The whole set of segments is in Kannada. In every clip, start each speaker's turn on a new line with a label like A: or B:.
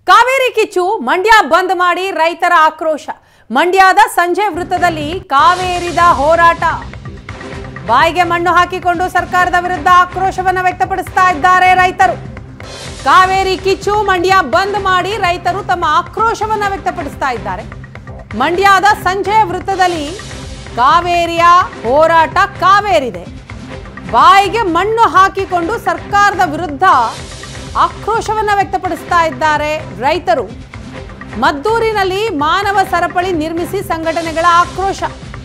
A: ಕಾವೇರಿ ಕಿಚ್ಚು ಮಂಡ್ಯ ಬಂದ್ ಮಾಡಿ ರೈತರ ಆಕ್ರೋಶ. ಮಂಡ್ಯದ ಸಂಜೆ ವೃತ್ತದಲ್ಲಿ ಕಾವೇರಿದ ಹೋರಾಟ. ಬಾಯಿಗೆ ಮಣ್ಣು ಹಾಕಿಕೊಂಡು ಸರ್ಕಾರದ ವಿರುದ್ಧ ಆಕ್ರೋಶವನ್ನು ವ್ಯಕ್ತಪಡಿಸ್ತಾ ಇದ್ದಾರೆ ರೈತರು. ಕಾವೇರಿ ಕಿಚ್ಚು ಮಂಡ್ಯ ಬಂದ್ ಮಾಡಿ ರೈತರು ತಮ್ಮ ಆಕ್ರೋಶವನ್ನು ವ್ಯಕ್ತಪಡಿಸ್ತಾ ಇದ್ದಾರೆ. ಮಂಡ್ಯದ ಸಂಜೆ ವೃತ್ತದಲ್ಲಿ ಕಾವೇರಿಯ ಹೋರಾಟ ಕಾವೇರಿದೆ. ಬಾಯಿಗೆ ಮಣ್ಣು ಹಾಕಿಕೊಂಡು ಸರ್ಕಾರದ ವಿರುದ್ಧ ಆಕ್ರೋಶವನ್ನು ವ್ಯಕ್ತಪಡಿಸ್ತಾ ಇದ್ದಾರೆ ರೈತರು. ಮದ್ದೂರಿನಲ್ಲಿ ಮಾನವ ಸರಪಳಿ ನಿರ್ಮಿಸಿ ಸಂಘಟನೆಗಳ ಆಕ್ರೋಶ.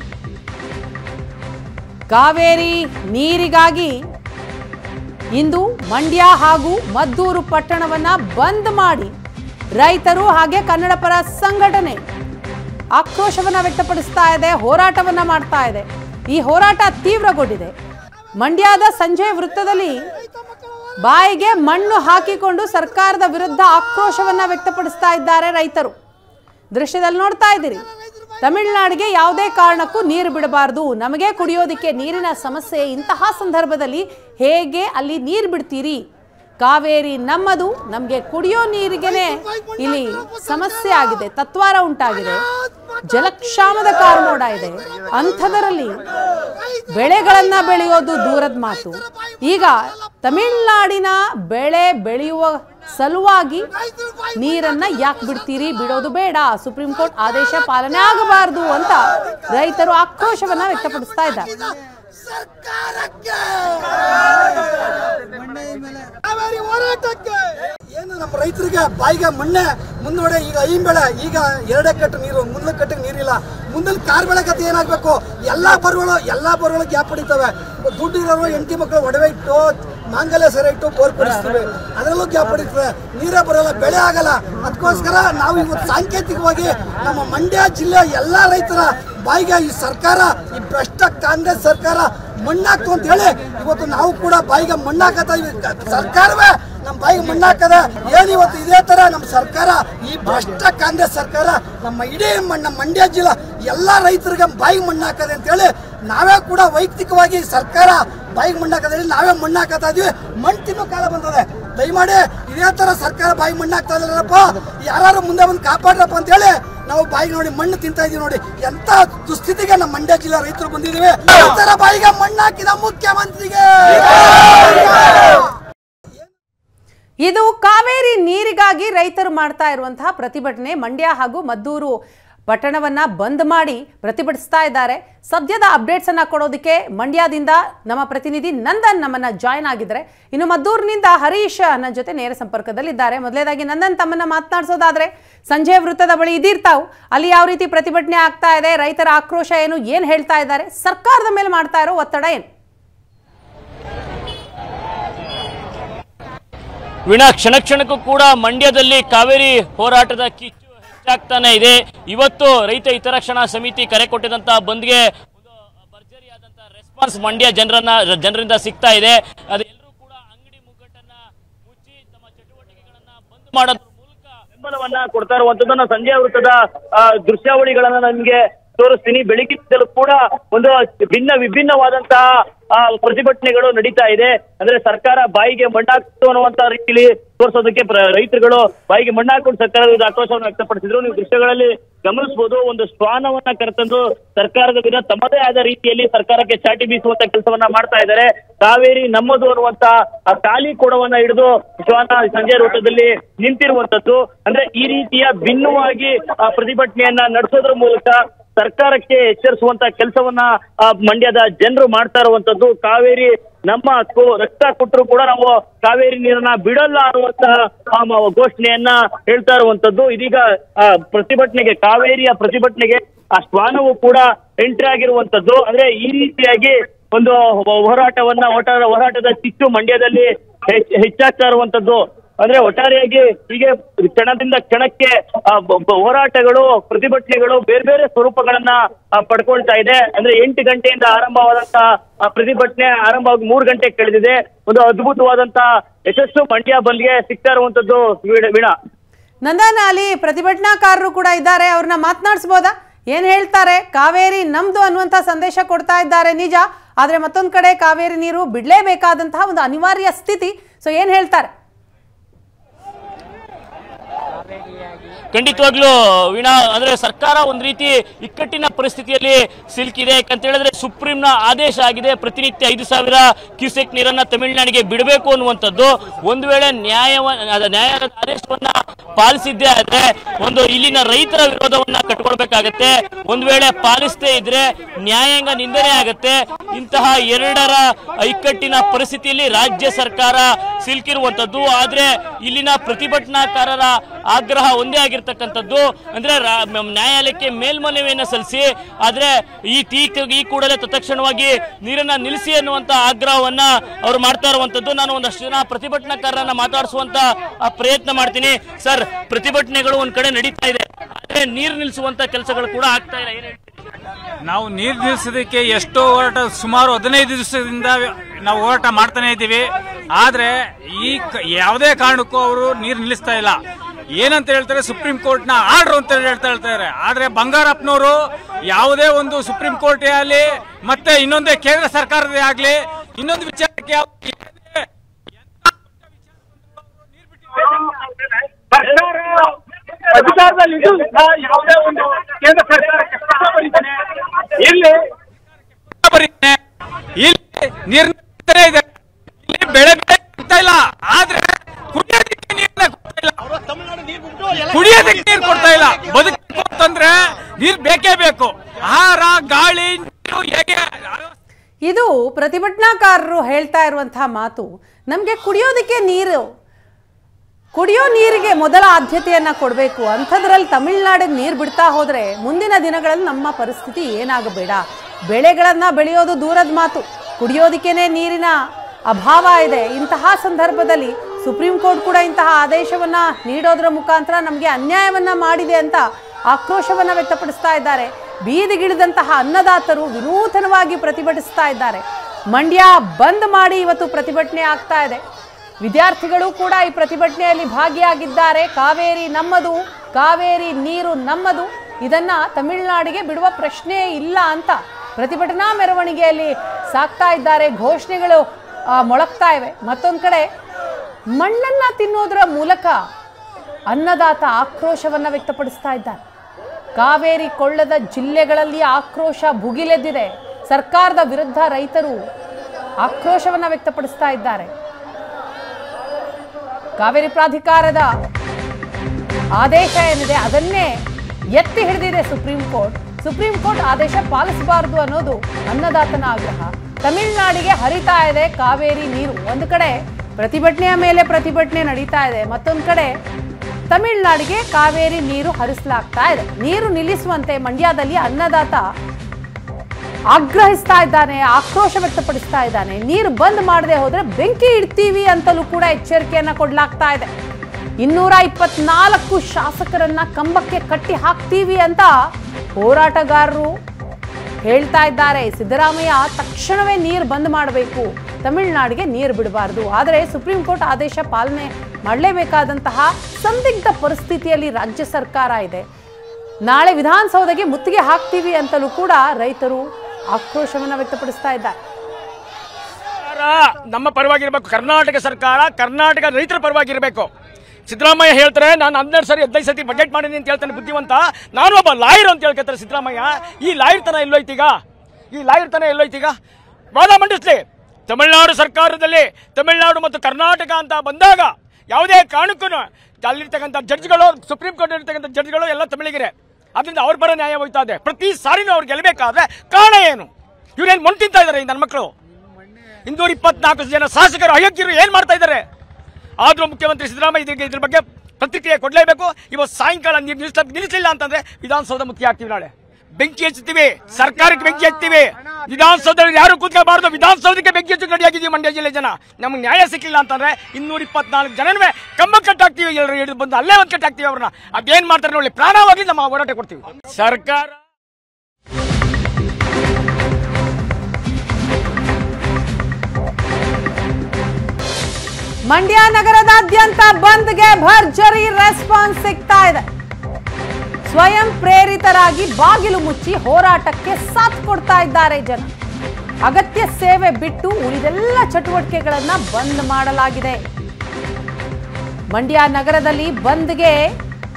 A: ಕಾವೇರಿ ನೀರಿಗಾಗಿ ಇಂದು ಮಂಡ್ಯ ಹಾಗೂ ಮದ್ದೂರು ಪಟ್ಟಣವನ್ನ ಬಂದ್ ಮಾಡಿ ರೈತರು ಹಾಗೆ ಕನ್ನಡಪರ ಸಂಘಟನೆ ಆಕ್ರೋಶವನ್ನ ವ್ಯಕ್ತಪಡಿಸ್ತಾ ಇದೆ, ಹೋರಾಟವನ್ನ ಮಾಡ್ತಾ ಇದೆ. ಈ ಹೋರಾಟ ತೀವ್ರಗೊಂಡಿದೆ. ಮಂಡ್ಯದ ಸಂಜೆ ವೃತ್ತದಲ್ಲಿ ಬಾಯಿಗೆ ಮಣ್ಣು ಹಾಕಿಕೊಂಡು ಸರ್ಕಾರದ ವಿರುದ್ಧ ಆಕ್ರೋಶವನ್ನ ವ್ಯಕ್ತಪಡಿಸ್ತಾ ಇದ್ದಾರೆ ರೈತರು. ದೃಶ್ಯದಲ್ಲಿ ನೋಡ್ತಾ ಇದ್ದೀರಿ. ತಮಿಳುನಾಡಿಗೆ ಯಾವುದೇ ಕಾರಣಕ್ಕೂ ನೀರು ಬಿಡಬಾರದು, ನಮಗೆ ಕುಡಿಯೋದಕ್ಕೆ ನೀರಿನ ಸಮಸ್ಯೆ, ಇಂತಹ ಸಂದರ್ಭದಲ್ಲಿ ಹೇಗೆ ಅಲ್ಲಿ ನೀರು ಬಿಡ್ತೀರಿ? ಕಾವೇರಿ ನಮ್ಮದು, ನಮಗೆ ಕುಡಿಯೋ ನೀರಿಗೆನೆ ಇಲ್ಲಿ ಸಮಸ್ಯೆ ಆಗಿದೆ, ತತ್ವಾರ ಉಂಟಾಗಿದೆ, ಜಲಕ್ಷಾಮದ ಕಾರ್ಮೋಡ ಇದೆ. ಅಂಥದರಲ್ಲಿ ಬೆಳೆಗಳನ್ನ ಬೆಳೆಯೋದು ದೂರದ ಮಾತು. ಈಗ ತಮಿಳುನಾಡಿನ ಬೆಳೆ ಬೆಳೆಯುವ ಸಲುವಾಗಿ ನೀರನ್ನ ಯಾಕೆ ಬಿಡ್ತೀರಿ? ಬಿಡೋದು ಬೇಡ, ಸುಪ್ರೀಂ ಕೋರ್ಟ್ ಆದೇಶ ಪಾಲನೆ ಆಗಬಾರದು ಅಂತ ರೈತರು ಆಕ್ರೋಶವನ್ನ ವ್ಯಕ್ತಪಡಿಸ್ತಾ ಇದ್ದಾರೆ.
B: ಏನು ನಮ್ಮ ರೈತರಿಗೆ ಬಾಯಿಗೆ ಮಣ್ಣೆ ಮುಂದೋಡೆ. ಈಗ ಬೆಳೆ ಈಗ 2 ಕಟ್ಟು ನೀರು, ಮುಂದೆ ಕಟ್ಟಿಗೆ ನೀರಿಲ್ಲ. ಮುಂದೆ ಕಾರ್ ಬೆಳೆ ಕತೆ ಏನಾಗಬೇಕು? ಎಲ್ಲಾ ಬರುಗಳು ಗ್ಯಾಪ್ ಹೊಡಿತವೆ. ದುಡ್ಡು ಇರೋರು ಹೆಂಡತಿ ಮಕ್ಕಳು ಒಡವೆ ಇಟ್ಟು ಮಾಂಗಲ್ಯ ಸೆರೆ ಇಟ್ಟು ಬೋರ್ ಕೊಡಿಸ್ತೀವಿ, ಅದರಲ್ಲೂ ಗ್ಯಾಪ್ ಹೊಡಿತವೆ, ನೀರೇ ಬರೋಲ್ಲ, ಬೆಳೆ ಆಗಲ್ಲ. ಅದಕ್ಕೋಸ್ಕರ ನಾವು ಇವತ್ತು ಸಾಂಕೇತಿಕವಾಗಿ ನಮ್ಮ ಮಂಡ್ಯ ಜಿಲ್ಲೆ ಎಲ್ಲಾ ರೈತರ ಬಾಯಿಗೆ ಈ ಸರ್ಕಾರ, ಈ ಭ್ರಷ್ಟ ಕಾಂಗ್ರೆಸ್ ಸರ್ಕಾರ ಮಣ್ಣಾಕ್ತು ಅಂತ ಹೇಳಿ ಇವತ್ತು ನಾವು ಕೂಡ ಬಾಯಿಗೆ ಮಣ್ಣಾಕತ್ತ. ಸರ್ಕಾರವೇ ನಮ್ಮ ಬಾಯಿಗೆ ಮಣ್ಣಾಕದ. ಏನು ಇವತ್ತು ಇದೇ ತರ ನಮ್ಮ ಸರ್ಕಾರ, ಈ ಭ್ರಷ್ಟ ಕಾಂಗ್ರೆಸ್ ಸರ್ಕಾರ ನಮ್ಮ ಇಡೀ ನಮ್ಮ ಮಂಡ್ಯ ಜಿಲ್ಲೆ ಎಲ್ಲಾ ರೈತರಿಗೆ ಬಾಯಿಗೆ ಮಣ್ಣಾಕದೆ ಅಂತ ಹೇಳಿ ನಾವೇ ಕೂಡ ವೈಯಕ್ತಿಕವಾಗಿ ಸರ್ಕಾರ ಬಾಯಿಗೆ ಮಣ್ಣಾಕದ ನಾವೇ ಮಣ್ಣಾಕತ್ತಾ ಇದೀವಿ. ಮಣ್ಣು ತಿನ್ನೋ ಕಾಲ ಬಂದದೆ. ದಯಮಾಡಿ ಇದೇ ತರ ಸರ್ಕಾರ ಬಾಯಿಗೆ ಮಣ್ಣಾಕ್ತಾ ಇದಾರಪ್ಪ, ಯಾರು ಮುಂದೆ ಬಂದು ಕಾಪಾಡ್ರಪ್ಪ ಅಂತ ಹೇಳಿ ನಾವು ಬಾಯಿಗೆ ನೋಡಿ ಮಣ್ಣು ತಿಂತಾ ಇದೀವಿ. ನೋಡಿ ಎಂತ ದುಸ್ಥಿತಿಗೆ ನಮ್ಮ ಮಂಡ್ಯ ಜಿಲ್ಲಾ ರೈತರು ಬಂದಿದ್ದೀವಿ. ರೈತರ ಬಾಯಿಗೆ ಮಣ್ಣಾಕಿದ ಮುಖ್ಯಮಂತ್ರಿಗೆ.
A: ಇದು ಕಾವೇರಿ ನೀರಿಗಾಗಿ ರೈತರು ಮಾಡ್ತಾ ಇರುವಂತಹ ಪ್ರತಿಭಟನೆ. ಮಂಡ್ಯ ಹಾಗೂ ಮದ್ದೂರು ಪಟ್ಟಣವನ್ನ ಬಂದ್ ಮಾಡಿ ಪ್ರತಿಭಟಿಸ್ತಾ ಇದ್ದಾರೆ. ಸದ್ಯದ ಅಪ್ಡೇಟ್ಸ್ ಅನ್ನ ಕೊಡೋದಕ್ಕೆ ಮಂಡ್ಯದಿಂದ ನಮ್ಮ ಪ್ರತಿನಿಧಿ ನಂದನ್ ನಮ್ಮನ್ನ ಜಾಯ್ನ್ ಆಗಿದ್ದಾರೆ. ಇನ್ನು ಮದ್ದೂರಿನಿಂದ ಹರೀಶ್ ನನ್ನ ಜೊತೆ ನೇರ ಸಂಪರ್ಕದಲ್ಲಿದ್ದಾರೆ. ಮೊದಲೇದಾಗಿ ನಂದನ್, ತಮ್ಮನ್ನ ಮಾತನಾಡಿಸೋದಾದ್ರೆ, ಸಂಜೆ ವೃತ್ತದ ಬಳಿ ಇದಿರ್ತಾವು, ಅಲ್ಲಿ ಯಾವ ರೀತಿ ಪ್ರತಿಭಟನೆ ಆಗ್ತಾ ಇದೆ, ರೈತರ ಆಕ್ರೋಶ ಏನು, ಏನ್ ಹೇಳ್ತಾ ಇದ್ದಾರೆ, ಸರ್ಕಾರದ ಮೇಲೆ ಮಾಡ್ತಾ ಇರೋ ಒತ್ತಡ ಏನು?
C: ವೀಣಾ, ಕ್ಷಣಕ್ಕೂ ಕೂಡ ಮಂಡ್ಯದಲ್ಲಿ ಕಾವೇರಿ ಹೋರಾಟದ ಕಿಚ್ಚು ಹೆಚ್ಚಾಗ್ತಾನೆ ಇದೆ. ಇವತ್ತು ರೈತ ಹಿತರಕ್ಷಣಾ ಸಮಿತಿ ಕರೆ ಕೊಟ್ಟಿದಂತ ಬಂದ್ಗೆ ಒಂದು ಭರ್ಜರಿಯಾದಂತಹ ರೆಸ್ಪಾನ್ಸ್ ಮಂಡ್ಯ ಜನರಿಂದ ಸಿಗ್ತಾ ಇದೆ. ಅದೆಲ್ಲರೂ ಕೂಡ ಅಂಗಡಿ ಮುಗ್ಗಟ್ಟನ್ನ ಮುಚ್ಚಿ ತಮ್ಮ ಚಟುವಟಿಕೆಗಳನ್ನ ಬಂದ್ ಮಾಡೋದ್ರ ಮೂಲಕ ಬೆಂಬಲವನ್ನ ಕೊಡ್ತಾ ಇರುವಂತದ್ದನ್ನ ಸಂಜೆ ವೃತ್ತದ ದೃಶ್ಯಾವಳಿಗಳನ್ನ ನಮ್ಗೆ ತೋರಿಸ್ತೀನಿ. ಬೆಳಗಿನಿಂದಲೂ ಕೂಡ ಒಂದು ವಿಭಿನ್ನವಾದಂತಹ ಪ್ರತಿಭಟನೆಗಳು ನಡೀತಾ ಇದೆ. ಅಂದ್ರೆ ಸರ್ಕಾರ ಬಾಯಿಗೆ ಮಣ್ಣಾಕ್ತು ಅನ್ನುವಂತ ರೀತಿಯಲ್ಲಿ ತೋರಿಸೋದಕ್ಕೆ ರೈತರುಗಳು ಬಾಯಿಗೆ ಮಣ್ಣಾಕೊಂಡು ಸರ್ಕಾರದ ವಿರುದ್ಧ ಆಕ್ರೋಶವನ್ನು ವ್ಯಕ್ತಪಡಿಸಿದ್ರು. ನೀವು ದೃಶ್ಯಗಳಲ್ಲಿ ಗಮನಿಸಬಹುದು. ಒಂದು ಶ್ವಾನವನ್ನ ಕರೆತಂದು ಸರ್ಕಾರದ ವಿರುದ್ಧ ತಮ್ಮದೇ ಆದ ರೀತಿಯಲ್ಲಿ ಸರ್ಕಾರಕ್ಕೆ ಚಾಟಿ ಬೀಸುವಂತ ಕೆಲಸವನ್ನ ಮಾಡ್ತಾ ಇದ್ದಾರೆ. ಕಾವೇರಿ ನಮ್ಮದು ಅನ್ನುವಂತ ಆ ಖಾಲಿ ಕೊಡವನ್ನ ಹಿಡಿದು ಶ್ವಾನ ಸಂಜೆ ವೃತ್ತದಲ್ಲಿ ನಿಂತಿರುವಂತದ್ದು. ಅಂದ್ರೆ ಈ ರೀತಿಯ ಭಿನ್ನವಾಗಿ ಪ್ರತಿಭಟನೆಯನ್ನ ನಡೆಸೋದ್ರ ಮೂಲಕ ಸರ್ಕಾರಕ್ಕೆ ಎಚ್ಚರಿಸುವಂತ ಕೆಲಸವನ್ನ ಮಂಡ್ಯದ ಜನರು ಮಾಡ್ತಾ ಇರುವಂತದ್ದು. ಕಾವೇರಿ ನಮ್ಮ ಹಕ್ಕು, ರಕ್ತ ಕೊಟ್ಟರು ಕೂಡ ನಾವು ಕಾವೇರಿ ನೀರನ್ನ ಬಿಡಲ್ಲ ಅನ್ನುವಂತಹ ಘೋಷಣೆಯನ್ನ ಹೇಳ್ತಾ ಇರುವಂತದ್ದು. ಇದೀಗ ಪ್ರತಿಭಟನೆಗೆ, ಕಾವೇರಿಯ ಪ್ರತಿಭಟನೆಗೆ ಆ ಶ್ವಾನವು ಕೂಡ ಎಂಟ್ರಿ ಆಗಿರುವಂತದ್ದು. ಅಂದ್ರೆ ಈ ರೀತಿಯಾಗಿ ಒಂದು ಹೋರಾಟದ ಕಿಚ್ಚು ಮಂಡ್ಯದಲ್ಲಿ ಹೆಚ್ಚಾಗ್ತಾ ಇರುವಂತದ್ದು. ಅಂದ್ರೆ ಒಟ್ಟಾರೆಯಾಗಿ ಹೀಗೆ ಕ್ಷಣದಿಂದ ಕ್ಷಣಕ್ಕೆ ಹೋರಾಟಗಳು, ಪ್ರತಿಭಟನೆಗಳು ಬೇರೆ ಬೇರೆ ಸ್ವರೂಪಗಳನ್ನ ಪಡ್ಕೊಳ್ತಾ ಇದೆ. ಅಂದ್ರೆ 8 ಗಂಟೆಯಿಂದ ಆರಂಭವಾದಂತಹ ಪ್ರತಿಭಟನೆ ಆರಂಭವಾಗಿ 3 ಗಂಟೆ ಕಳೆದಿದೆ. ಒಂದು ಅದ್ಭುತವಾದಂತಹ ಯಶಸ್ಸು ಮಂಡ್ಯ ಬಂದ್ಗೆ ಸಿಗ್ತಾ ಇರುವಂತದ್ದು. ವೀಣಾ,
A: ನಂದನ್, ಅಲ್ಲಿ ಪ್ರತಿಭಟನಾಕಾರರು ಕೂಡ ಇದ್ದಾರೆ, ಅವ್ರನ್ನ ಮಾತನಾಡಿಸಬಹುದಾ? ಏನ್ ಹೇಳ್ತಾರೆ? ಕಾವೇರಿ ನಮ್ದು ಅನ್ನುವಂತ ಸಂದೇಶ ಕೊಡ್ತಾ ಇದ್ದಾರೆ ನಿಜ, ಆದ್ರೆ ಮತ್ತೊಂದ್ ಕಡೆ ಕಾವೇರಿ ನೀರು ಬಿಡ್ಲೇಬೇಕಾದಂತಹ ಒಂದು ಅನಿವಾರ್ಯ ಸ್ಥಿತಿ. ಸೊ ಏನ್ ಹೇಳ್ತಾರೆ?
C: ಖಂಡಿತವಾಗ್ಲೂ ವೀಣಾ, ಅಂದ್ರೆ ಸರ್ಕಾರ ಒಂದ್ ರೀತಿ ಇಕ್ಕಟ್ಟಿನ ಪರಿಸ್ಥಿತಿಯಲ್ಲಿ ಸಿಲುಕಿದೆ. ಯಾಕಂತ ಹೇಳಿದ್ರೆ ಸುಪ್ರೀಂನ ಆದೇಶ ಆಗಿದೆ, ಪ್ರತಿನಿತ್ಯ 5,000 ಕ್ಯೂಸೆಕ್ ನೀರನ್ನ ತಮಿಳುನಾಡಿಗೆ ಬಿಡಬೇಕು ಅನ್ನುವಂಥದ್ದು. ಒಂದು ವೇಳೆ ನ್ಯಾಯಾಲಯದ ಆದೇಶವನ್ನ ಪಾಲಿಸಿದ್ದೇ ಆದ್ರೆ ಒಂದು ಇಲ್ಲಿನ ರೈತರ ವಿರೋಧವನ್ನ ಕಟ್ಕೊಳ್ಬೇಕಾಗತ್ತೆ. ಒಂದು ವೇಳೆ ಪಾಲಿಸದೇ ಇದ್ರೆ ನ್ಯಾಯಾಂಗ ನಿಂದನೆ ಆಗತ್ತೆ. ಇಂತಹ ಎರಡರ ಇಕ್ಕಟ್ಟಿನ ಪರಿಸ್ಥಿತಿಯಲ್ಲಿ ರಾಜ್ಯ ಸರ್ಕಾರ ಸಿಲುಕಿರುವಂತದ್ದು. ಆದ್ರೆ ಇಲ್ಲಿನ ಪ್ರತಿಭಟನಾಕಾರರ ಆಗ್ರಹ ಒಂದೇ ಆಗಿರ್ತಕ್ಕಂಥದ್ದು, ಅಂದ್ರೆ ನ್ಯಾಯಾಲಯಕ್ಕೆ ಮೇಲ್ಮನವಿಯನ್ನ ಸಲ್ಲಿಸಿ ಆದ್ರೆ ಈ ಕೂಡಲೇ ತತ್ಕ್ಷಣವಾಗಿ ನೀರನ್ನ ನಿಲ್ಲಿಸಿ ಅನ್ನುವಂತ ಆಗ್ರಹವನ್ನ ಅವರು ಮಾಡ್ತಾ ಇರುವಂತದ್ದು. ನಾನು ಒಂದಷ್ಟು ಜನ ಪ್ರತಿಭಟನಾಕಾರರನ್ನ ಮಾತಾಡಿಸುವಂತ ಪ್ರಯತ್ನ ಮಾಡ್ತೀನಿ. ಸರ್, ಪ್ರತಿಭಟನೆಗಳು ಒಂದ್ ಕಡೆ ನಡೀತಾ ಇದೆ, ಆದ್ರೆ ನೀರು ನಿಲ್ಲಿಸುವಂತ ಕೆಲಸಗಳು ಕೂಡ ಆಗ್ತಾ ಇಲ್ಲ. ಏನ್
D: ನಾವು ನೀರು ನಿಲ್ಲಿಸೋದಕ್ಕೆ ಎಷ್ಟೋ ಹೋರಾಟ, ಸುಮಾರು 15 ದಿವಸದಿಂದ ನಾವು ಹೋರಾಟ ಮಾಡ್ತಾನೆ ಇದ್ದೀವಿ. ಆದ್ರೆ ಯಾವುದೇ ಕಾರಣಕ್ಕೂ ಅವರು ನೀರು ನಿಲ್ಲಿಸ್ತಾ ಇಲ್ಲ. ಏನಂತ ಹೇಳ್ತಾರೆ, ಸುಪ್ರೀಂ ಕೋರ್ಟ್ನ ಆರ್ಡರ್ ಅಂತ ಹೇಳ್ತಾ ಇರ್ತಾರೆ. ಆದ್ರೆ ಬಂಗಾರಪ್ಪನವರು ಯಾವುದೇ ಒಂದು ಸುಪ್ರೀಂ ಕೋರ್ಟ್ ಆಗಲಿ ಮತ್ತೆ ಇನ್ನೊಂದೇ ಕೇಂದ್ರ ಸರ್ಕಾರದೇ ಆಗಲಿ ಇನ್ನೊಂದು ವಿಚಾರಕ್ಕೆ
E: ಅಧಿಕಾರದಲ್ಲಿ ಯಾವುದೇ ಒಂದು ಕೇಂದ್ರ ಸರ್ಕಾರಕ್ಕೆ ಇಲ್ಲಿ
D: ನೀರು ಇದೆ, ಇಲ್ಲಿ ಬೆಳೆ ಕೊಡ್ತಾ ಇಲ್ಲ. ಆದ್ರೆ ಕುಡಿಯೋದಕ್ಕೆ ನೀರನ್ನ ಕೊಡ್ತಾ ಇಲ್ಲ, ಕುಡಿಯೋದಕ್ಕೆ ನೀರು ಕೊಡ್ತಾ ಇಲ್ಲ. ಬದುಕಬೇಕು ಅಂತಂದ್ರೆ ನೀರು ಬೇಕೇ ಬೇಕು. ಆಹಾರ, ಗಾಳಿ, ನೀರು ಹೇಗೆ
A: ಇದು ಪ್ರತಿಭಟನಾಕಾರರು ಹೇಳ್ತಾ ಇರುವಂತಹ ಮಾತು. ನಮಗೆ ಕುಡಿಯೋ ನೀರಿಗೆ ಮೊದಲ ಆದ್ಯತೆಯನ್ನ ಕೊಡಬೇಕು. ಅಂಥದ್ರಲ್ಲಿ ತಮಿಳುನಾಡಿಗೆ ನೀರು ಬಿಡ್ತಾ ಹೋದ್ರೆ ಮುಂದಿನ ದಿನಗಳಲ್ಲಿ ನಮ್ಮ ಪರಿಸ್ಥಿತಿ ಏನಾಗಬೇಡ. ಬೆಳೆಗಳನ್ನ ಬೆಳೆಯೋದು ದೂರದ ಮಾತು, ಕುಡಿಯೋದಕ್ಕೇನೆ ನೀರಿನ ಅಭಾವ ಇದೆ. ಇಂತಹ ಸಂದರ್ಭದಲ್ಲಿ ಸುಪ್ರೀಂ ಕೋರ್ಟ್ ಕೂಡ ಇಂತಹ ಆದೇಶವನ್ನ ನೀಡೋದ್ರ ಮುಖಾಂತರ ನಮಗೆ ಅನ್ಯಾಯವನ್ನ ಮಾಡಿದೆ ಅಂತ ಆಕ್ರೋಶವನ್ನ ವ್ಯಕ್ತಪಡಿಸ್ತಾ ಇದ್ದಾರೆ. ಬೀದಿಗಿಳಿದಂತಹ ಅನ್ನದಾತರು ವಿನೂತನವಾಗಿ ಪ್ರತಿಭಟಿಸ್ತಾ ಇದ್ದಾರೆ. ಮಂಡ್ಯ ಬಂದ್ ಮಾಡಿ ಇವತ್ತು ಪ್ರತಿಭಟನೆ ಆಗ್ತಾ ಇದೆ. ವಿದ್ಯಾರ್ಥಿಗಳು ಕೂಡ ಈ ಪ್ರತಿಭಟನೆಯಲ್ಲಿ ಭಾಗಿಯಾಗಿದ್ದಾರೆ. ಕಾವೇರಿ ನಮ್ಮದು, ಕಾವೇರಿ ನೀರು ನಮ್ಮದು, ಇದನ್ನ ತಮಿಳುನಾಡಿಗೆ ಬಿಡುವ ಪ್ರಶ್ನೆ ಇಲ್ಲ ಅಂತ ಪ್ರತಿಭಟನಾ ಮೆರವಣಿಗೆಯಲ್ಲಿ ಸಾಕ್ತಾ ಇದ್ದಾರೆ. ಘೋಷಣೆಗಳು ಮೊಳಗ್ತಾ ಇವೆ. ಮತ್ತೊಂದು ಕಡೆ ಮಣ್ಣನ್ನ ತಿನ್ನೋದ್ರ ಮೂಲಕ ಅನ್ನದಾತ ಆಕ್ರೋಶವನ್ನ ವ್ಯಕ್ತಪಡಿಸ್ತಾ ಇದ್ದಾರೆ. ಕಾವೇರಿ ಕೊಳ್ಳದ ಜಿಲ್ಲೆಗಳಲ್ಲಿ ಆಕ್ರೋಶ ಭುಗಿಲೆದ್ದಿದೆ. ಸರ್ಕಾರದ ವಿರುದ್ಧ ರೈತರು ಆಕ್ರೋಶವನ್ನ ವ್ಯಕ್ತಪಡಿಸ್ತಾ ಇದ್ದಾರೆ. ಕಾವೇರಿ ಪ್ರಾಧಿಕಾರದ ಆದೇಶ ಏನಿದೆ ಅದನ್ನೇ ಎತ್ತಿ ಹಿಡಿದಿದೆ ಸುಪ್ರೀಂ ಕೋರ್ಟ್. ಸುಪ್ರೀಂ ಕೋರ್ಟ್ ಆದೇಶ ಪಾಲಿಸಬಾರದು ಅನ್ನೋದು ಅನ್ನದಾತನ ಆಗ್ರಹ. ತಮಿಳುನಾಡಿಗೆ ಹರಿತಾ ಇದೆ ಕಾವೇರಿ ನೀರು. ಒಂದು ಕಡೆ ಪ್ರತಿಭಟನೆಯ ಮೇಲೆ ಪ್ರತಿಭಟನೆ ನಡೀತಾ ಇದೆ, ಮತ್ತೊಂದು ಕಡೆ ತಮಿಳುನಾಡಿಗೆ ಕಾವೇರಿ ನೀರು ಹರಿಸಲಾಗ್ತಾ ಇದೆ. ನೀರು ನಿಲ್ಲಿಸುವಂತೆ ಮಂಡ್ಯದಲ್ಲಿ ಅನ್ನದಾತ ಆಗ್ರಹಿಸ್ತಾ ಇದ್ದಾನೆ, ಆಕ್ರೋಶ ವ್ಯಕ್ತಪಡಿಸ್ತಾ ಇದ್ದಾನೆ. ನೀರು ಬಂದ್ ಮಾಡದೆ ಹೋದ್ರೆ ಬೆಂಕಿ ಇಡ್ತೀವಿ ಅಂತಲೂ ಕೂಡ ಎಚ್ಚರಿಕೆಯನ್ನ ಕೊಡಲಾಗ್ತಾ ಇದೆ. 224 ಶಾಸಕರನ್ನ ಕಂಬಕ್ಕೆ ಕಟ್ಟಿ ಹಾಕ್ತೀವಿ ಅಂತ ಹೋರಾಟಗಾರರು ಹೇಳ್ತಾ ಇದ್ದಾರೆ. ಸಿದ್ದರಾಮಯ್ಯ ತಕ್ಷಣವೇ ನೀರು ಬಂದ್ ಮಾಡಬೇಕು, ತಮಿಳುನಾಡಿಗೆ ನೀರು ಬಿಡಬಾರದು. ಆದರೆ ಸುಪ್ರೀಂ ಕೋರ್ಟ್ ಆದೇಶ ಪಾಲನೆ ಮಾಡಲೇಬೇಕಾದಂತಹ ಸಂದಿಗ್ಧ ಪರಿಸ್ಥಿತಿಯಲ್ಲಿ ರಾಜ್ಯ ಸರ್ಕಾರ ಇದೆ. ನಾಳೆ ವಿಧಾನಸೌಧಗೆ ಮುತ್ತಿಗೆ ಹಾಕ್ತೀವಿ ಅಂತಲೂ ಕೂಡ ರೈತರು ಆಕ್ರೋಶವನ್ನ ವ್ಯಕ್ತಪಡಿಸ್ತಾ ಇದ್ದಾರೆ.
E: ನಮ್ಮ ಪರವಾಗಿರ್ಬೇಕು, ಕರ್ನಾಟಕ ಸರ್ಕಾರ ಕರ್ನಾಟಕ ರೈತರ ಪರವಾಗಿರ್ಬೇಕು. ಸಿದ್ದರಾಮಯ್ಯ ಹೇಳ್ತಾರೆ ನಾನು 15 ಸತಿ ಬಜೆಟ್ ಮಾಡಿದ್ದೀನಿ ಅಂತ ಹೇಳ್ತಾನೆ ಬುದ್ಧಿವಂತ. ನಾನು ಒಬ್ಬ ಲಾಯರ್ ಅಂತ ಹೇಳ್ತಾರೆ ಸಿದ್ದರಾಮಯ್ಯ. ಈ ಲಾಯರ್ ತನ ಎಲ್ಲೋಯ್ತೀಗ? ವಾದ ಮಂಡಿಸ್ಲಿ. ತಮಿಳುನಾಡು ಸರ್ಕಾರದಲ್ಲಿ ತಮಿಳುನಾಡು ಮತ್ತು ಕರ್ನಾಟಕ ಅಂತ ಬಂದಾಗ ಯಾವುದೇ ಕಾರಣಕ್ಕೂ ಅಲ್ಲಿರ್ತಕ್ಕಂಥ ಜಡ್ಜ್ಗಳು, ಸುಪ್ರೀಂ ಕೋರ್ಟ್ ಇರ್ತಕ್ಕಂಥ ಜಡ್ಜ್ಗಳು ಎಲ್ಲ ತಮಿಳಿಗರೇ. ಅದರಿಂದ ಅವ್ರ ಬರೋ ನ್ಯಾಯ ಹೋಗ್ತಾ ಇದೆ. ಪ್ರತಿ ಸಾರಿನೂ ಅವ್ರು ಗೆಲ್ಲಬೇಕಾದ್ರೆ ಕಾರಣ ಏನು? ಇವ್ರೇನು ಮಣ್ಣು ತಿಂತಾ ಇದ್ದಾರೆ ಈ ನನ್ನ ಮಕ್ಕಳು? 224 ಜನ ಶಾಸಕರು ಅಯೋಗ್ಯರು ಏನ್ ಮಾಡ್ತಾ ಇದ್ದಾರೆ? ಆದ್ರೂ ಮುಖ್ಯಮಂತ್ರಿ ಸಿದ್ದರಾಮಯ್ಯ ಇದ್ರ ಬಗ್ಗೆ ಪ್ರತಿಕ್ರಿಯೆ ಕೊಡಲೇಬೇಕು. ಇವತ್ತು ಸಾಯಂಕಾಲ ನಿಲ್ಲಿಸಲಿಲ್ಲ ಅಂತಂದ್ರೆ ವಿಧಾನಸೌಧ ಮುತ್ತಿಗೆ ಹಾಕ್ತೀವಿ. ನಾಳೆ ಬೆಂಕಿ ಹಚ್ಚುತ್ತೀವಿ, ಸರ್ಕಾರಕ್ಕೆ ಬೆಂಕಿ ಹಚ್ತೀವಿ. ವಿಧಾನಸೌಧದಲ್ಲಿ ಯಾರು ಕೂತ್ಕೋಬಾರ್ದು, ವಿಧಾನಸೌಧಕ್ಕೆ ಬೆಂಕಿ ಹಚ್ಚು ರೆಡಿಯಾಗಿದ್ದೀವಿ ಮಂಡ್ಯ ಜಿಲ್ಲೆ ಜನ. ನಮ್ಗೆ ನ್ಯಾಯ ಸಿಕ್ಕಿಲ್ಲ ಅಂತಂದ್ರೆ 224 ಜನನೂ ಕಂಬ ಕಟ್ಟಾಕ್ತೀವಿ. ಎಲ್ಲರೂ ಹಿಡಿದು ಬಂದು ಅಲ್ಲೇ ಒಂದು ಕಟ್ಟಾಕ್ತೀವಿ ಅವ್ರನ್ನ. ಅದೇನ್ ಮಾಡ್ತಾರೆ ನೋಡಿ, ಪ್ರಾಣವಾಗಿ ನಮ್ಮ ಹೋರಾಟ ಕೊಡ್ತೀವಿ. ಸರ್ಕಾರ
A: ಮಂಡ್ಯ ನಗರದಾದ್ಯಂತ ಬಂದ್ಗೆ ಭರ್ಜರಿ ರೆಸ್ಪಾನ್ಸ್ ಸಿಗ್ತಾ ಇದೆ. ಸ್ವಯಂ ಪ್ರೇರಿತರಾಗಿ ಬಾಗಿಲು ಮುಚ್ಚಿ ಹೋರಾಟಕ್ಕೆ ಸಾಥ್ ಕೊಡ್ತಾ ಇದ್ದಾರೆ ಜನ. ಅಗತ್ಯ ಸೇವೆ ಬಿಟ್ಟು ಉಳಿದೆಲ್ಲ ಚಟುವಟಿಕೆಗಳನ್ನ ಬಂದ್ ಮಾಡಲಾಗಿದೆ. ಮಂಡ್ಯ ನಗರದಲ್ಲಿ ಬಂದ್ಗೆ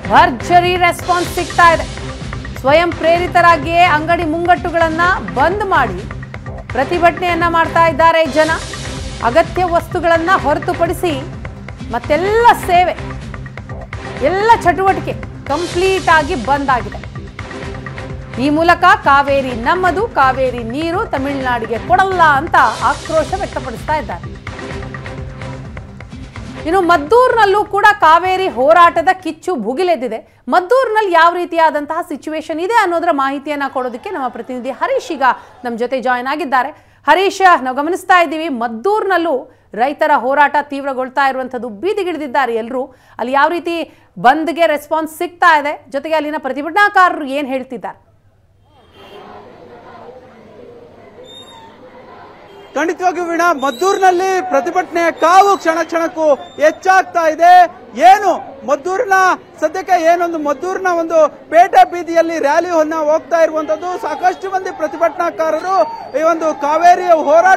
A: ಭರ್ಜರಿ ರೆಸ್ಪಾನ್ಸ್ ಸಿಗ್ತಾ ಇದೆ. ಸ್ವಯಂ ಪ್ರೇರಿತರಾಗಿಯೇ ಅಂಗಡಿ ಮುಂಗಟ್ಟುಗಳನ್ನ ಬಂದ್ ಮಾಡಿ ಪ್ರತಿಭಟನೆಯನ್ನ ಮಾಡ್ತಾ ಇದ್ದಾರೆ ಜನ. ಅಗತ್ಯ ವಸ್ತುಗಳನ್ನ ಹೊರತುಪಡಿಸಿ ಮತ್ತೆಲ್ಲ ಸೇವೆ, ಎಲ್ಲ ಚಟುವಟಿಕೆ ಕಂಪ್ಲೀಟ್ ಆಗಿ ಬಂದ್ ಆಗಿದೆ. ಈ ಮೂಲಕ ಕಾವೇರಿ ನಮ್ಮದು, ಕಾವೇರಿ ನೀರು ತಮಿಳುನಾಡಿಗೆ ಕೊಡಲ್ಲ ಅಂತ ಆಕ್ರೋಶ ವ್ಯಕ್ತಪಡಿಸ್ತಾ ಇದ್ದಾರೆ. ಇನ್ನು ಮದ್ದೂರಿನಲ್ಲೂ ಕೂಡ ಕಾವೇರಿ ಹೋರಾಟದ ಕಿಚ್ಚು ಭುಗಿಲೆದ್ದಿದೆ. ಮದ್ದೂರಿನಲ್ಲಿ ಯಾವ ರೀತಿಯಾದಂತಹ ಸಿಚುವೇಶನ್ ಇದೆ ಅನ್ನೋದರ ಮಾಹಿತಿಯನ್ನ ಕೊಡೋದಕ್ಕೆ ನಮ್ಮ ಪ್ರತಿನಿಧಿ ಹರೀಶ್ ಈಗ ನಮ್ಮ ಜೊತೆ ಜಾಯ್ನ್ ಆಗಿದ್ದಾರೆ. ಹರೀಶ್, ನಾವು ಗಮನಿಸ್ತಾ ಇದ್ದೀವಿ ಮದ್ದೂರಿನಲ್ಲೂ ರೈತರ ಹೋರಾಟ ತೀವ್ರಗೊಳ್ತಾ ಇರುವಂಥದ್ದು, ಬೀದಿಗಿಳಿದಿದ್ದಾರೆ ಎಲ್ಲರೂ. ಅಲ್ಲಿ ಯಾವ ರೀತಿ ಬಂದ್ಗೆ ರೆಸ್ಪಾನ್ಸ್ ಸಿಗ್ತಾ ಇದೆ, ಜೊತೆಗೆ ಅಲ್ಲಿನ ಪ್ರತಿಭಟನಾಕಾರರು ಏನು ಹೇಳ್ತಿದ್ದಾರೆ?
F: ಖಂಡಿತವಾಗಿಯೂ ವೀಣಾ, ಮದ್ದೂರಿನಲ್ಲಿ ಪ್ರತಿಭಟನೆಯ ಕಾವು ಕ್ಷಣ ಕ್ಷಣಕ್ಕೂ ಹೆಚ್ಚಾಗ್ತಾ ಇದೆ. ಏನು ಮದ್ದೂರಿನ ಸದ್ಯಕ್ಕೆ ಏನೊಂದು ಮದ್ದೂರಿನ ಒಂದು ಪೇಟೆ ಬೀದಿಯಲ್ಲಿ ರ್ಯಾಲಿಯನ್ನ ಹೋಗ್ತಾ ಇರುವಂತದ್ದು. ಸಾಕಷ್ಟು ಮಂದಿ ಪ್ರತಿಭಟನಾಕಾರರು ಈ ಒಂದು ಕಾವೇರಿ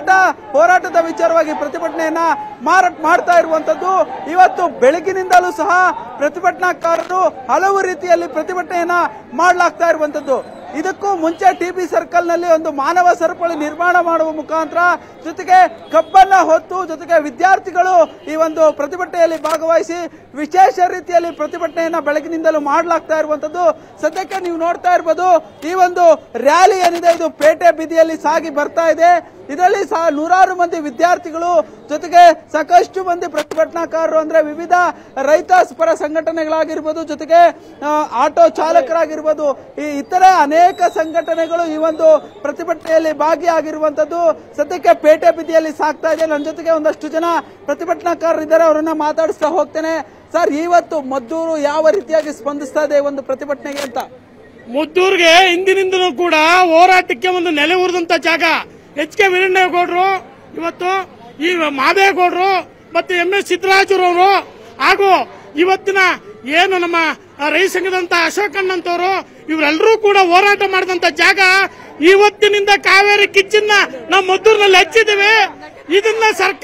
F: ಹೋರಾಟದ ವಿಚಾರವಾಗಿ ಪ್ರತಿಭಟನೆಯನ್ನ ಮಾಡ್ತಾ ಇರುವಂತದ್ದು. ಇವತ್ತು ಬೆಳಗಿನಿಂದಲೂ ಸಹ ಪ್ರತಿಭಟನಾಕಾರರು ಹಲವು ರೀತಿಯಲ್ಲಿ ಪ್ರತಿಭಟನೆಯನ್ನ ಮಾಡಲಾಗ್ತಾ ಇರುವಂತದ್ದು. ಇದಕ್ಕೂ ಮುಂಚೆ ಟಿಬಿ ಸರ್ಕಲ್ ನಲ್ಲಿ ಒಂದು ಮಾನವ ಸರಪಳಿ ನಿರ್ಮಾಣ ಮಾಡುವ ಮುಖಾಂತರ ಜೊತೆಗೆ ಕಬ್ಬನ್ನ ಹೊತ್ತು ಜೊತೆಗೆ ವಿದ್ಯಾರ್ಥಿಗಳು ಈ ಒಂದು ಪ್ರತಿಭಟನೆಯಲ್ಲಿ ಭಾಗವಹಿಸಿ ವಿಶೇಷ ರೀತಿಯಲ್ಲಿ ಪ್ರತಿಭಟನೆಯನ್ನ ಬೆಳಗಿನಿಂದಲೂ ಮಾಡಲಾಗ್ತಾ ಇರುವಂತದ್ದು. ಸದ್ಯಕ್ಕೆ ನೀವು ನೋಡ್ತಾ ಇರಬಹುದು, ಈ ಒಂದು ರ್ಯಾಲಿ ಏನಿದೆ ಇದು ಪೇಟೆ ಬೀದಿಯಲ್ಲಿ ಸಾಗಿ ಬರ್ತಾ ಇದೆ. ಇದರಲ್ಲಿ ನೂರಾರು ಮಂದಿ ವಿದ್ಯಾರ್ಥಿಗಳು ಜೊತೆಗೆ ಸಾಕಷ್ಟು ಮಂದಿ ಪ್ರತಿಭಟನಾಕಾರರು, ಅಂದ್ರೆ ವಿವಿಧ ರೈತ ಪರ ಸಂಘಟನೆಗಳಾಗಿರ್ಬೋದು, ಜೊತೆಗೆ ಆಟೋ ಚಾಲಕರಾಗಿರ್ಬೋದು, ಈ ಇತರೆ ಅನೇಕ ಸಂಘಟನೆಗಳು ಈ ಒಂದು ಪ್ರತಿಭಟನೆಯಲ್ಲಿ ಭಾಗಿಯಾಗಿರುವಂತದ್ದು ಸದ್ಯಕ್ಕೆ ಪೇಟೆ ಬೀದಿಯಲ್ಲಿ ಸಾಗ್ತಾ ಇದೆ. ನನ್ನ ಜೊತೆಗೆ ಒಂದಷ್ಟು ಜನ ಪ್ರತಿಭಟನಾಕಾರರಿದ್ದಾರೆ, ಅವರನ್ನ ಮಾತಾಡಿಸ್ತಾ ಹೋಗ್ತೇನೆ. ಸರ್, ಇವತ್ತು ಮದ್ದೂರು ಯಾವ ರೀತಿಯಾಗಿ ಸ್ಪಂದಿಸ್ತಾ ಇದೆ ಒಂದು ಪ್ರತಿಭಟನೆಗೆ ಅಂತ?
G: ಮದ್ದೂರಿಗೆ ಹಿಂದಿನಿಂದಲೂ ಕೂಡ ಹೋರಾಟಕ್ಕೆ ಒಂದು ನೆಲೆ ಉರಿದಂತ ಜಾಗ. ಎಚ್ ಕೆ ವೀರಣ್ಣೇಗೌಡರು, ಇವತ್ತು ಈ ಮಾದೇಗೌಡರು ಮತ್ತೆ MS ಸಿದ್ದರಾಜುರವರು ಹಾಗೂ ಇವತ್ತಿನ ಏನು ನಮ್ಮ ರೈತ ಸಂಘದಂತ ಅಶೋಕಣ್ಣಂತವರು ಇವರೆಲ್ಲರೂ ಕೂಡ ಹೋರಾಟ ಮಾಡಿದಂತ ಜಾಗ. ಇವತ್ತಿನಿಂದ ಕಾವೇರಿ ಕಿಚ್ಚನ್ನ ನಾವು ಮದ್ದೂರಿನಲ್ಲಿ ಹಚ್ಚಿದ್ದೇವೆ. ಇದನ್ನ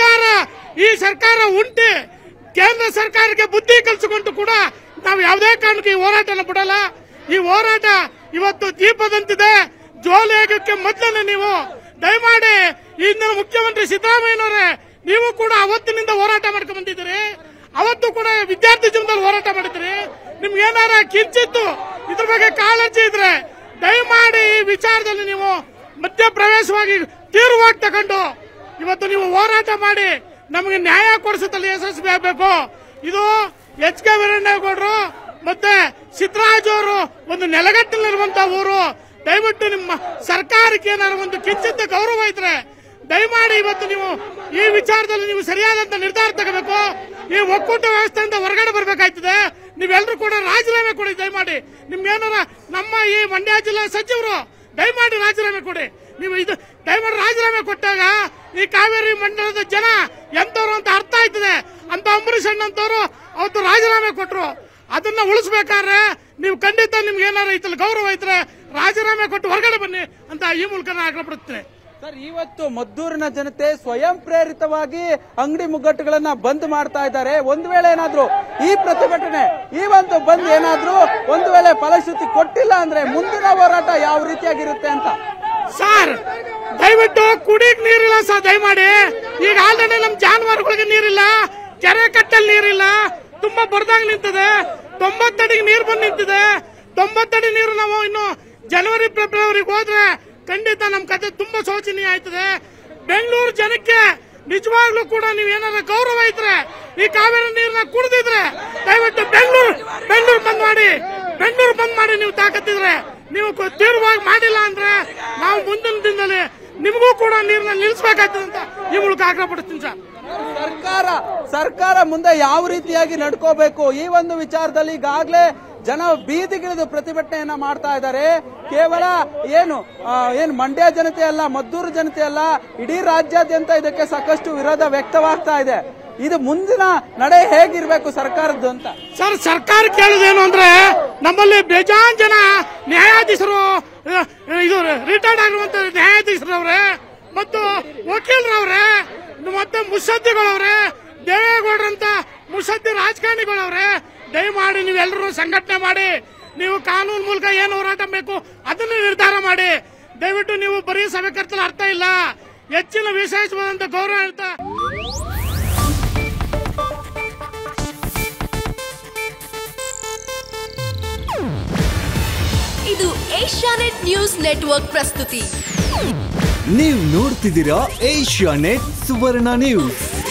G: ಈ ಸರ್ಕಾರ ಉಂಟು ಕೇಂದ್ರ ಸರ್ಕಾರಕ್ಕೆ ಬುದ್ಧಿ ಕಲಿಸಿಕೊಂಡು ಕೂಡ ನಾವು ಯಾವುದೇ ಕಾರಣಕ್ಕೆ ಈ ಹೋರಾಟನ ಬಿಡಲ್ಲ. ಈ ಹೋರಾಟ ಇವತ್ತು ದೀಪದಂತಿದೆ. ಜೋಲಿ ಆಗಕ್ಕೆ ಮೊದಲನೇ ನೀವು ದಯಮಾಡಿ ಇಂದಿನ ಮುಖ್ಯಮಂತ್ರಿ ಸಿದ್ದರಾಮಯ್ಯನವರೇ, ನೀವು ಕೂಡ ಅವತ್ತಿನಿಂದ ಹೋರಾಟ ಮಾಡ್ಕೊಂಡು ಬಂದಿದ್ದೀರಿ. ಅವತ್ತು ಕೂಡ ವಿದ್ಯಾರ್ಥಿ ಜೀವನದಲ್ಲಿ ಹೋರಾಟ ಮಾಡಿದ್ರಿ. ನಿಮ್ಗೆ ಏನಾರ ಕಿಂಚಿತ್ತು ಇದ್ರ ಬಗ್ಗೆ ಕಾಳಜಿ ಇದ್ರೆ ದಯಮಾಡಿ ಈ ವಿಚಾರದಲ್ಲಿ ನೀವು ಮಧ್ಯಪ್ರವೇಶವಾಗಿ ತೀವ್ರವಾಗಿ ತಗೊಂಡು ಇವತ್ತು ನೀವು ಹೋರಾಟ ಮಾಡಿ ನಮಗೆ ನ್ಯಾಯ ಕೊಡಿಸುತ್ತಲ್ಲಿ ಯಶಸ್ವಿ ಆಗಬೇಕು. ಇದು ಎಚ್ ಕೆ ವೀರಣ್ಣೇಗೌಡರು ಮತ್ತೆ ಸಿದ್ದರಾಜು ಅವರು ಒಂದು ನೆಲಗಟ್ಟಿನಲ್ಲಿರುವಂತಹ ಊರು. ದಯವಿಟ್ಟು ನಿಮ್ಮ ಸರ್ಕಾರಕ್ಕೆ ಏನಾದ್ರು ಒಂದು ಕಿಂಚಿತ್ತ ಗೌರವ ಇದ್ರೆ ದಯಮಾಡಿ ಇವತ್ತು ನೀವು ಈ ವಿಚಾರದಲ್ಲಿ ನೀವು ಸರಿಯಾದಂತ ನಿರ್ಧಾರ ತಗೋಬೇಕು. ಈ ಒಕ್ಕೂಟ ವ್ಯವಸ್ಥೆಯಿಂದ ಹೊರಗಡೆ ಬರಬೇಕಾಯ್ತದೆ. ನೀವೆಲ್ಲರೂ ಕೂಡ ರಾಜೀನಾಮೆ ಕೊಡಿ ದಯಮಾಡಿ. ನಿಮ್ಗೇನಾರ ನಮ್ಮ ಈ ಮಂಡ್ಯ ಜಿಲ್ಲಾ ಸಚಿವರು ದಯಮಾಡಿ ರಾಜೀನಾಮೆ ಕೊಡಿ. ನೀವು ಇದು ದಯಮಾಡಿ ರಾಜೀನಾಮೆ ಕೊಟ್ಟಾಗ ಈ ಕಾವೇರಿ ಮಂಡಲದ ಜನ ಎಂತವ್ರು ಅಂತ ಅರ್ಥ ಆಯ್ತದೆ. ಅಂತ ಅಂಬರೀಷ್ ಅಣ್ಣಂತವ್ರು ಅವತ್ತು ರಾಜೀನಾಮೆ ಕೊಟ್ರು. ಅದನ್ನ ಉಳಿಸಬೇಕಾದ್ರೆ ನೀವು ಖಂಡಿತ ನಿಮ್ಗೆ ಏನಾರ ಇದ್ರಲ್ಲಿ ಗೌರವ ಇದ್ರೆ ರಾಜೀನಾಮೆ ಕೊಟ್ಟು ಹೊರಗಡೆ ಬನ್ನಿ ಅಂತ ಈ ಮೂಲಕ ನಾನು ಆಗ್ರಹಪಡುತ್ತೇನೆ.
F: ಸರ್, ಇವತ್ತು ಮದ್ದೂರಿನ ಜನತೆ ಸ್ವಯಂ ಪ್ರೇರಿತವಾಗಿ ಅಂಗಡಿ ಮುಗ್ಗಟ್ಟುಗಳನ್ನ ಬಂದ್ ಮಾಡ್ತಾ ಇದ್ದಾರೆ. ಒಂದು ವೇಳೆ ಏನಾದ್ರು ಈ ಪ್ರತಿಭಟನೆ ಈ ಒಂದು ಬಂದ್ ಏನಾದ್ರು ಒಂದು ವೇಳೆ ಫಲಶ್ರುತಿ ಕೊಟ್ಟಿಲ್ಲ ಅಂದ್ರೆ ಮುಂದಿನ ಹೋರಾಟ ಯಾವ ರೀತಿಯಾಗಿರುತ್ತೆ ಅಂತ?
G: ಸರ್, ದಯವಿಟ್ಟು ಕುಡಿಯಕ್ ನೀರಿಲ್ಲ ಸರ್, ದಯಮಾಡಿ. ಈಗ ಆಲ್ರೆಡಿ ನಮ್ ಜಾನುವಾರುಗಳಿಗೆ ನೀರಿಲ್ಲ, ಕೆರೆ ಕಟ್ಟಲ್ಲಿ ನೀರಿಲ್ಲ, ತುಂಬಾ ಬರದಂಗ್ ನಿಂತಿದೆ. 90 ಅಡಿಗೆ ನೀರು ಬಂದು ನಿಂತಿದೆ. 90 ಅಡಿ ನೀರು ನಾವು ಇನ್ನು ಜನವರಿ ಫೆಬ್ರವರಿಗೆ ಹೋದ್ರೆ ಖಂಡಿತ ನಮ್ ಕತೆ ತುಂಬಾ ಶೋಚನೀಯ ಆಯ್ತದೆ. ಬೆಂಗಳೂರು ಜನಕ್ಕೆ ನಿಜವಾಗ್ಲೂ ಕೂಡ ನೀವು ಏನಾರ ಗೌರವ ಇದ್ರೆ ಈ ಕಾವೇರಿ ನೀರನ್ನ ಕುಡಿದಿದ್ರೆ ದಯವಿಟ್ಟು ಬೆಂಗಳೂರು ಬಂದ್ ಮಾಡಿ. ಬೆಂಗಳೂರು ಬಂದ್ ಮಾಡಿ ನೀವು ತಾಕತ್ತಿದ್ರೆ. ನೀವು ತೀವ್ರವಾಗಿ ಮಾಡಿಲ್ಲ ಅಂದ್ರೆ ನಾವು ಮುಂದಿನ ದಿನದಲ್ಲಿ ನಿಮಗೂ ಕೂಡ ನೀರನ್ನ ನಿಲ್ಲಿಸಬೇಕಾಗ್ತದೆ ಅಂತ ಈ ಮೂಲಕ ಆಗ್ರಹಪಡ್ತೀನಿ ಸರ್.
F: ಸರ್ಕಾರ ಮುಂದೆ ಯಾವ ರೀತಿಯಾಗಿ ನಡ್ಕೋಬೇಕು ಈ ಒಂದು ವಿಚಾರದಲ್ಲಿ ಈಗಾಗಲೇ ಜನ ಬೀದಿಗಿಳಿದು ಪ್ರತಿಭಟನೆಯನ್ನ ಮಾಡ್ತಾ ಇದ್ದಾರೆ. ಕೇವಲ ಏನು ಮಂಡ್ಯ ಜನತೆ ಅಲ್ಲ, ಮದ್ದೂರು ಜನತೆ ಅಲ್ಲ, ಇಡೀ ರಾಜ್ಯಾದ್ಯಂತ ಇದಕ್ಕೆ ಸಾಕಷ್ಟು ವಿರೋಧ ವ್ಯಕ್ತವಾಗ್ತಾ ಇದೆ. ಇದು ಮುಂದಿನ ನಡೆ ಹೇಗಿರ್ಬೇಕು ಸರ್ಕಾರದ್ದು ಅಂತ?
G: ಸರ್, ಸರ್ಕಾರ ಕೇಳುದೇನು ಅಂದ್ರೆ ನಮ್ಮಲ್ಲಿ ಬೇಜಾನ್ ಜನ ನ್ಯಾಯಾಧೀಶರು, ಇದು ರಿಟೈರ್ಡ್ ಆಗಿರುವಂತ ನ್ಯಾಯಾಧೀಶರವ್ರೆ ಮತ್ತು ವಕೀಲರವ್ರೆ ಮತ್ತೆ ಮುತ್ಸದ್ದಿಗಳವ್ರೆ, ದೇವೇಗೌಡರಂತ ಮುತ್ಸದ್ದಿ ರಾಜಕಾರಣಿಗಳವ್ರೆ, ದಯಮಾಡಿ ನೀವೆಲ್ಲರೂ ಸಂಘಟನೆ ಮಾಡಿ, ನೀವು ಕಾನೂನು ಮೂಲಕ ಏನು ಹೋರಾಟ ಬೇಕು ಅದನ್ನು ನಿರ್ಧಾರ ಮಾಡಿ. ದಯವಿಟ್ಟು ನೀವು ಬರೀ ಸಭೆ ಕರ್ತಲು ಅರ್ಥ ಇಲ್ಲ, ಹೆಚ್ಚಿನ ವಿಶೇಷವಾದಂತ ಗೌರವ ಇರ್ತಾ.
H: ಇದು ಏಷ್ಯಾನೆಟ್ ನ್ಯೂಸ್ ನೆಟ್ವರ್ಕ್ ಪ್ರಸ್ತುತಿ.
I: ನೀವು ನೋಡ್ತಿದ್ದೀರಾ ಏಷ್ಯಾನೆಟ್ ಸುವರ್ಣ ನ್ಯೂಸ್.